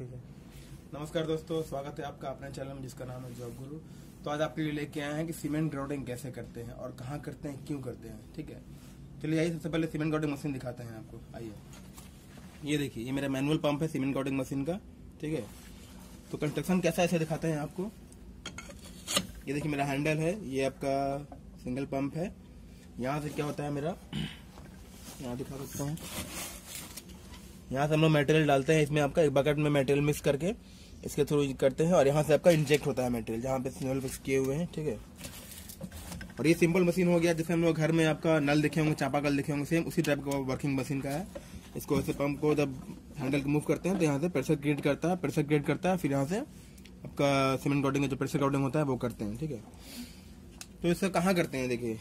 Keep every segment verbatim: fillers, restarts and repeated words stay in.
ठीक है। नमस्कार दोस्तों, स्वागत है आपका अपने चैनल में जिसका नाम है जॉब गुरु। तो आज आपके लिए लेके आए हैं कि सीमेंट ग्राउंडिंग कैसे करते हैं और कहाँ करते हैं, क्यों करते हैं। ठीक है, चलिए आइए सबसे पहले सीमेंट ग्राउंडिंग मशीन दिखाते हैं आपको। आइए, ये देखिए, ये मेरा मैनुअल पंप है सीमेंट ग्राउंडिंग मशीन का। ठीक है, तो कंस्ट्रक्शन कैसा ऐसे दिखाते हैं आपको। ये देखिए मेरा हैंडल है, ये आपका सिंगल पंप है। यहाँ से क्या होता है मेरा, यहाँ दिखा सकता हूँ, यहाँ से हम लोग मटेरियल डालते हैं इसमें। आपका एक बकेट में मटेरियल मिक्स करके इसके थ्रू करते हैं और यहाँ से आपका इंजेक्ट होता है मटेरियल जहाँ पे सिग्नल फिक्स किए हुए हैं। ठीक है, और ये सिंपल मशीन हो गया। जैसे हम लोग घर में आपका नल देखे होंगे, चापाकल देखे होंगे, सेम उसी टाइप का वर्किंग मशीन का है। इसको ऐसे पंप को जब हैंडल को मूव करते हैं तो यहाँ से प्रेशर क्रिएट करता है, प्रेशर क्रिएट करता है, फिर यहाँ से आपका सीमेंट ग्राउंडिंग जो प्रेशर ग्राउंडिंग होता है वो करते हैं। ठीक है, तो इससे कहाँ करते हैं, देखिए,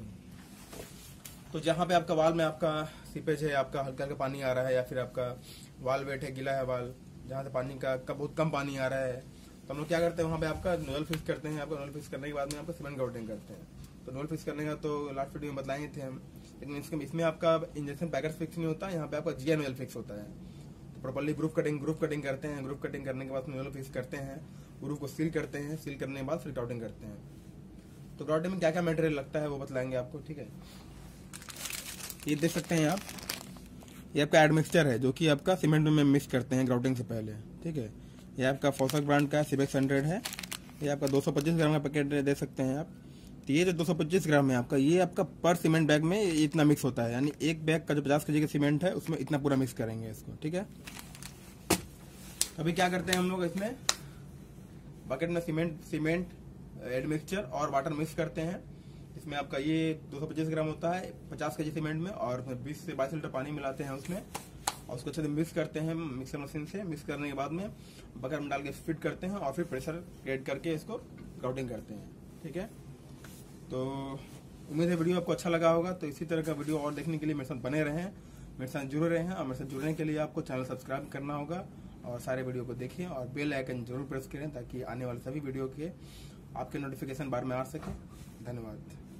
तो जहाँ पे आपका वाल में आपका सीपेज है, आपका हल्का हल्का पानी आ रहा है, या फिर आपका वाल वेट है, गीला है वाल, जहाँ से पानी का, का बहुत कम पानी आ रहा है, तो हम लोग क्या करते हैं, वहाँ पे आपका नोजल फिक्स करते हैं। आपका नोजल फिक्स करने के बाद में आपका सीमेंट ग्राउंडिंग करते हैं। तो नोजल फिक्स करने का तो लास्ट वीडियो में बताएंगे थे हम, लेकिन इसमें इसमें आपका इंजेक्शन पैकेट फिक्स नहीं होता, यहाँ पे आपका जिया नोजल फिक्स होता है। तो properly group cutting group cutting करते हैं। ग्रुप कटिंग करने के बाद नोजल फिक्स करते हैं, ग्रुप को सील करते हैं, सील करने के बाद फिर ग्राउंडिंग करते हैं। तो ग्राउंडिंग में क्या क्या मटेरियल लगता है वो बतलाएंगे आपको। ठीक है, ये देख सकते हैं आप, ये आपका एडमिक्सचर है जो कि आपका सीमेंट में मिक्स करते हैं ग्राउंडिंग से पहले। ठीक है, ये आपका फॉसक ब्रांड का सिबेक्स हंड्रेड है। ये आपका दो सौ पच्चीस ग्राम का पैकेट दे सकते हैं आप। तो ये जो दो सौ पच्चीस ग्राम है आपका, ये आपका पर सीमेंट बैग में इतना मिक्स होता है, यानी एक बैग का जो पचास केजी का सीमेंट है उसमें इतना पूरा मिक्स करेंगे इसको। ठीक है, अभी क्या करते हैं हम लोग, इसमें बकेट में सीमेंट सीमेंट एडमिक्सचर और वाटर मिक्स करते हैं। इसमें आपका ये दो सौ पच्चीस ग्राम होता है पचास केजी सीमेंट में, और बीस से बाईस लीटर पानी मिलाते हैं उसमें और उसको अच्छे से मिक्स करते हैं मिक्सर मशीन से। मिक्स करने के बाद में बकेट में डाल के फिट करते हैं और फिर प्रेशर क्रिएट करके इसको ग्राउंडिंग करते हैं। ठीक है, तो उम्मीद है वीडियो आपको अच्छा लगा होगा। तो इसी तरह का वीडियो और देखने के लिए मेरे साथ बने रहें, मेरे साथ जुड़े रहें, और मेरे साथ जुड़ने के लिए आपको चैनल सब्सक्राइब करना होगा और सारे वीडियो को देखिए और बेल आइकन जरूर प्रेस करें ताकि आने वाले सभी वीडियो के आपके नोटिफिकेशन बार में आ सके। धन्यवाद।